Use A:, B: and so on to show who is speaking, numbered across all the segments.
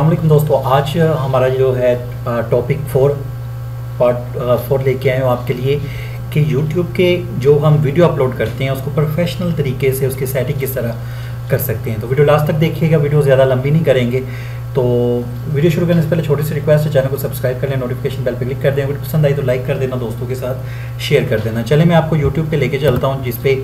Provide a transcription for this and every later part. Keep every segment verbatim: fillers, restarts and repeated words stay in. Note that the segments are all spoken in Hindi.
A: अस्सलाम वालेकुम दोस्तों, आज हमारा जो है टॉपिक फोर पार्ट फोर लेके आए हूँ आपके लिए कि YouTube के जो हम वीडियो अपलोड करते हैं उसको प्रोफेशनल तरीके से उसकी सेटिंग किस तरह कर सकते हैं। तो वीडियो लास्ट तक देखिएगा, वीडियो ज़्यादा लंबी नहीं करेंगे। तो वीडियो शुरू करने से पहले छोटी सी रिक्वेस्ट है, चैनल को सब्सक्राइब कर लें, नोटिफिकेशन बेल पर क्लिक कर दें। वीडियो पसंद आई तो लाइक कर देना, दोस्तों के साथ शेयर कर देना। चले मैं आपको यूट्यूब पे लेके चलता हूँ, जिसपे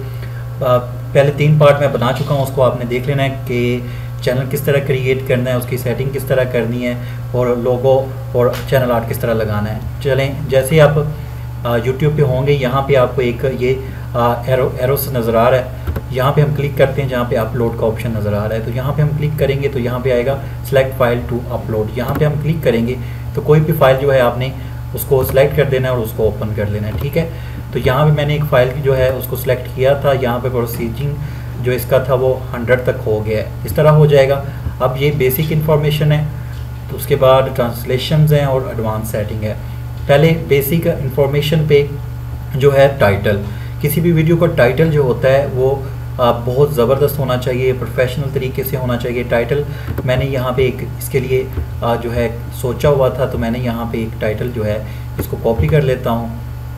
A: पहले तीन पार्ट मैं बना चुका हूँ, उसको आपने देख लेना है कि चैनल किस तरह क्रिएट करना है, उसकी सेटिंग किस तरह करनी है और लोगो और चैनल आर्ट किस तरह लगाना है। चलें, जैसे ही आप यूट्यूब पे होंगे, यहाँ पे आपको एक ये एरो एरोस नज़र आ रहा है, यहाँ पे हम क्लिक करते हैं जहाँ पे अपलोड का ऑप्शन नज़र आ रहा है। तो यहाँ पे हम क्लिक करेंगे तो यहाँ पे आएगा सेलेक्ट फाइल टू अपलोड। यहाँ पे हम क्लिक करेंगे तो कोई भी फाइल जो है आपने उसको सिलेक्ट कर देना है और उसको ओपन कर लेना है, ठीक है। तो यहाँ पे मैंने एक फ़ाइल की जो है उसको सिलेक्ट किया था, यहाँ पे प्रोसीजिंग जो इसका था वो हंड्रेड तक हो गया है, इस तरह हो जाएगा। अब ये बेसिक इन्फॉर्मेशन है, तो उसके बाद ट्रांसलेशंस हैं और एडवांस सेटिंग है। पहले बेसिक इन्फॉर्मेशन पे जो है टाइटल, किसी भी वीडियो का टाइटल जो होता है वो आ, बहुत ज़बरदस्त होना चाहिए, प्रोफेशनल तरीके से होना चाहिए। टाइटल मैंने यहाँ पे एक इसके लिए आ, जो है सोचा हुआ था, तो मैंने यहाँ पे एक टाइटल जो है इसको कॉपी कर लेता हूँ,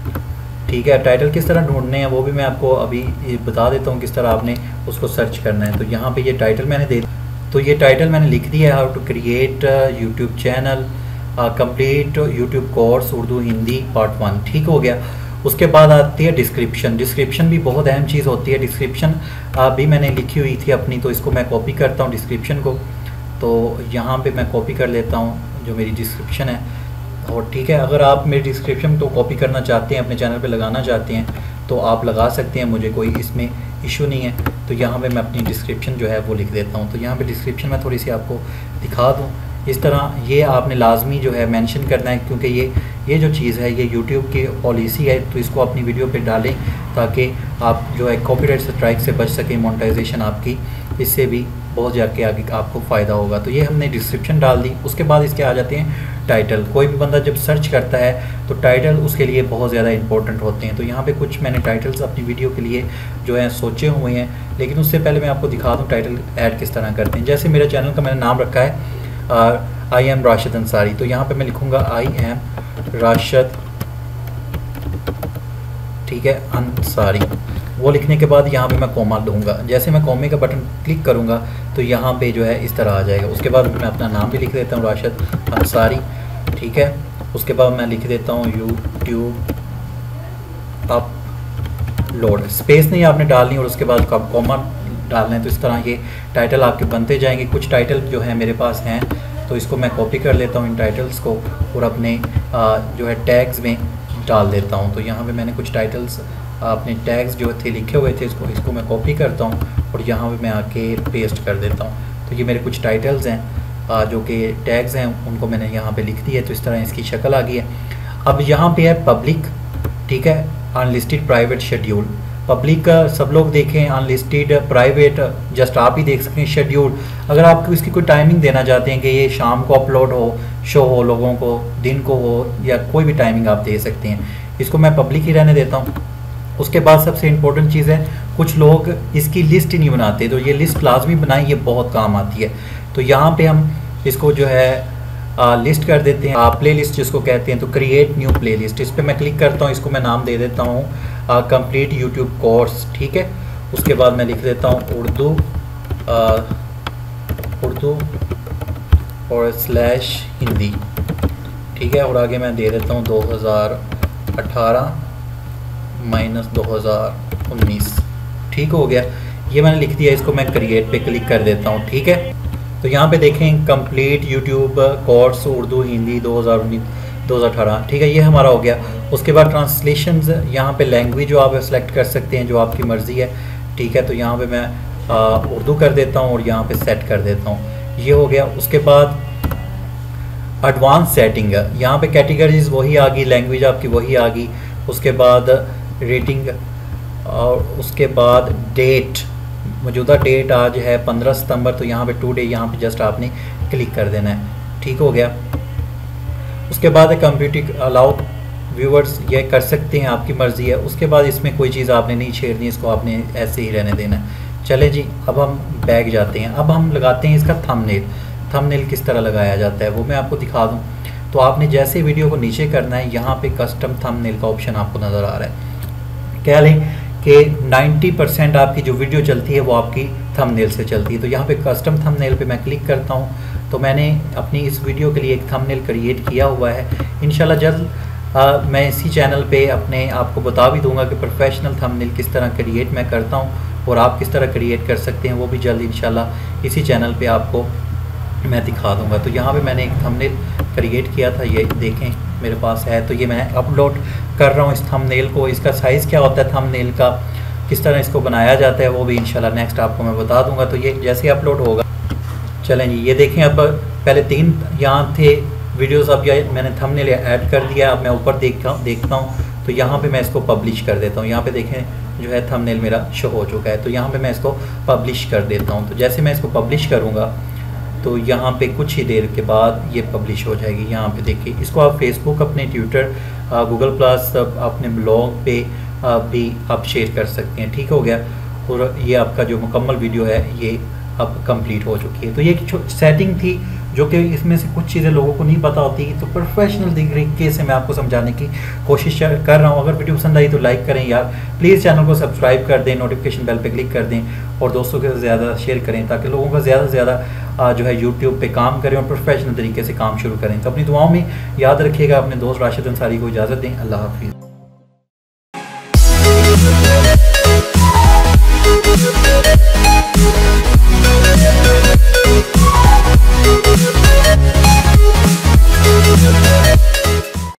A: ठीक है। टाइटल किस तरह ढूंढने हैं वो भी मैं आपको अभी बता देता हूँ, किस तरह आपने उसको सर्च करना है। तो यहाँ पे ये टाइटल मैंने दे तो ये टाइटल मैंने लिख दिया है, how to create YouTube channel complete YouTube course Urdu Hindi part one, ठीक हो गया। उसके बाद आती है डिस्क्रिप्शन। डिस्क्रिप्शन भी बहुत अहम चीज़ होती है। डिस्क्रिप्शन भी मैंने लिखी हुई थी अपनी, तो इसको मैं कॉपी करता हूँ डिस्क्रिप्शन को। तो यहाँ पे मैं कॉपी कर लेता हूँ जो मेरी डिस्क्रिप्शन है, और ठीक है। अगर आप मेरी डिस्क्रिप्शन को कॉपी करना चाहते हैं, अपने चैनल पे लगाना चाहते हैं, तो आप लगा सकते हैं, मुझे कोई इसमें इशू नहीं है। तो यहाँ पे मैं अपनी डिस्क्रिप्शन जो है वो लिख देता हूँ। तो यहाँ पे डिस्क्रिप्शन में थोड़ी सी आपको दिखा दूँ, इस तरह ये आपने लाजमी जो है मेंशन करना है, क्योंकि ये ये जो चीज़ है ये यूट्यूब की पॉलिसी है। तो इसको अपनी वीडियो पे डालें ताकि आप जो है कॉपीराइट स्ट्राइक से बच सकें, मोनेटाइजेशन आपकी इससे भी बहुत जाके आगे आपको फ़ायदा होगा। तो ये हमने डिस्क्रिप्शन डाल दी। उसके बाद इसके आ जाते हैं टाइटल। कोई भी बंदा जब सर्च करता है तो टाइटल उसके लिए बहुत ज़्यादा इंपॉर्टेंट होते हैं। तो यहाँ पे कुछ मैंने टाइटल्स अपनी वीडियो के लिए जो है सोचे हुए हैं, लेकिन उससे पहले मैं आपको दिखा दूँ टाइटल ऐड किस तरह करते हैं। जैसे मेरे चैनल का मैंने नाम रखा है आई एम राशिद अंसारी, तो यहाँ पर मैं लिखूँगा आई एम राशिद, ठीक है, अंसारी। वो लिखने के बाद यहाँ पे मैं कॉमा दूंगा। जैसे मैं कॉमे का बटन क्लिक करूँगा तो यहाँ पे जो है इस तरह आ जाएगा। उसके बाद मैं अपना नाम भी लिख देता हूँ, राशिद अंसारी, ठीक है। उसके बाद मैं लिख देता हूँ यूट्यूब अपलोड। स्पेस नहीं आपने डालनी और उसके बाद कॉमा डालना है। तो इस तरह ये टाइटल आपके बनते जाएंगे। कुछ टाइटल जो है मेरे पास हैं, तो इसको मैं कॉपी कर लेता हूँ इन टाइटल्स को और अपने आ, जो है टैग्स में डाल देता हूँ। तो यहाँ पे मैंने कुछ टाइटल्स अपने टैग्स जो थे लिखे हुए थे, इसको इसको मैं कॉपी करता हूँ और यहाँ पे मैं आके पेस्ट कर देता हूँ। तो ये मेरे कुछ टाइटल्स हैं जो कि टैग्स हैं, उनको मैंने यहाँ पे लिख दिया। तो इस तरह इसकी शक्ल आ गई है। अब यहाँ पे है पब्लिक, ठीक है, अनलिस्टेड, प्राइवेट, शेड्यूल। पब्लिक का सब लोग देखें, अनलिस्टेड, प्राइवेट जस्ट आप ही देख सकते हैं, शेड्यूल अगर आपको इसकी कोई टाइमिंग देना चाहते हैं कि ये शाम को अपलोड हो, शो हो लोगों को, दिन को हो, या कोई भी टाइमिंग आप दे सकते हैं। इसको मैं पब्लिक ही रहने देता हूँ। उसके बाद सबसे इम्पोर्टेंट चीज़ है, कुछ लोग इसकी लिस्ट ही नहीं बनाते, तो ये लिस्ट लाजमी बनाई, ये बहुत काम आती है। तो यहाँ पे हम इसको जो है आ, लिस्ट कर देते हैं, प्ले लिस्ट जिसको कहते हैं। तो क्रिएट न्यू प्ले लिस्ट, इस पर मैं क्लिक करता हूँ। इसको मैं नाम दे देता हूँ कंप्लीट यूट्यूब कोर्स, ठीक है। उसके बाद मैं लिख देता हूँ उर्दू उर्दू और स्लैश हिंदी, ठीक है। और आगे मैं दे देता हूँ दो हज़ार अठारह माइनस दो हज़ार उन्नीस, ठीक हो गया। ये मैंने लिख दिया। इसको मैं क्रिएट पे क्लिक कर देता हूँ, ठीक है। तो यहाँ पे देखें complete YouTube course Urdu Hindi दो हज़ार उन्नीस दो हज़ार अठारह, ठीक है, ये हमारा हो गया। उसके बाद ट्रांसलेशंस, यहाँ पे लैंग्वेज जो आप सेलेक्ट कर सकते हैं, जो आपकी मर्ज़ी है, ठीक है। तो यहाँ पे मैं उर्दू कर देता हूँ और यहाँ पे सेट कर देता हूँ, ये हो गया। उसके बाद एडवांस सेटिंग है, यहाँ पे कैटेगरीज वही आ गई, लैंग्वेज आपकी वही आ गई। उसके बाद रेटिंग और उसके बाद डेट, मौजूदा डेट आज है पंद्रह सितंबर, तो यहाँ पे टू डे, यहाँ पे जस्ट आपने क्लिक कर देना है, ठीक हो गया। उसके बाद कंप्यूटर अलाउ व्यूअर्स, ये कर सकते हैं, आपकी मर्ज़ी है। उसके बाद इसमें कोई चीज़ आपने नहीं छेड़नी, इसको आपने ऐसे ही रहने देना है। चले जी, अब हम बैक जाते हैं। अब हम लगाते हैं इसका थंबनेल। थंबनेल किस तरह लगाया जाता है वो मैं आपको दिखा दूं। तो आपने जैसे वीडियो को नीचे करना है, यहाँ पे कस्टम थंबनेल का ऑप्शन आपको नज़र आ रहा है। कह लें कि नब्बे परसेंट आपकी जो वीडियो चलती है वो आपकी थंबनेल से चलती है। तो यहाँ पे कस्टम थंबनेल पे मैं क्लिक करता हूँ। तो मैंने अपनी इस वीडियो के लिए एक थंबनेल क्रिएट किया हुआ है। इंशाल्लाह जल्द आ, मैं इसी चैनल पे अपने आपको बता भी दूंगा कि प्रोफेशनल थंबनेल किस तरह क्रिएट मैं करता हूँ और आप किस तरह क्रिएट कर सकते हैं, वो भी जल्द इंशाल्लाह इसी चैनल पे आपको मैं दिखा दूंगा। तो यहाँ पे मैंने एक थंबनेल क्रिएट किया था, ये देखें मेरे पास है। तो ये मैं अपलोड कर रहा हूँ इस थंबनेल को। इसका साइज़ क्या होता है थंबनेल का, किस तरह इसको बनाया जाता है, वो भी इंशाल्लाह नेक्स्ट आपको मैं बता दूंगा। तो ये जैसे अपलोड होगा, चलें जी, ये देखें अब पहले तीन यहाँ थे वीडियोस, अब ये मैंने थंबनेल ऐड कर दिया। अब मैं ऊपर देखता हूँ देखता हूँ तो यहाँ पे मैं इसको पब्लिश कर देता हूँ। यहाँ पे देखें जो है थंबनेल मेरा शो हो चुका है। तो यहाँ पे मैं इसको पब्लिश कर देता हूँ। तो जैसे मैं इसको पब्लिश करूँगा तो यहाँ पे कुछ ही देर के बाद ये पब्लिश हो जाएगी। यहाँ पे देखिए, इसको आप फेसबुक, अपने ट्विटर, गूगल प्लस, अपने ब्लॉग पे भी आप शेयर कर सकते हैं। ठीक हो गया। और ये आपका जो मुकम्मल वीडियो है ये अब कंप्लीट हो चुकी है। तो ये एक सेटिंग थी जो कि इसमें से कुछ चीज़ें लोगों को नहीं पता होती। तो प्रोफेशनल तरीके से मैं आपको समझाने की कोशिश कर रहा हूँ। अगर वीडियो पसंद आई तो लाइक करें यार, प्लीज़ चैनल को सब्सक्राइब कर दें, नोटिफिकेशन बेल पे क्लिक कर दें और दोस्तों के साथ ज़्यादा शेयर करें ताकि लोगों का ज़्यादा से ज़्यादा जो है यूट्यूब पे काम करें और प्रोफेशनल तरीके से काम शुरू करें। तो अपनी दुआओं में याद रखिएगा। अपने दोस्त राशिद अंसारी को इजाज़त दें। अल्लाह हाफिज़।
B: We'll be right back.